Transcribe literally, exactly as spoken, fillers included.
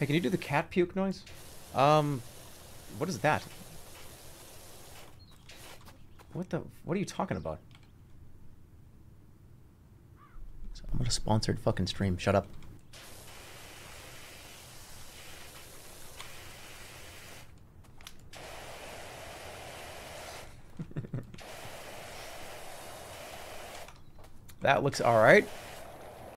Hey, can you do the cat puke noise? Um, what is that? What the? What are you talking about? I'm on a sponsored fucking stream. Shut up. That looks alright.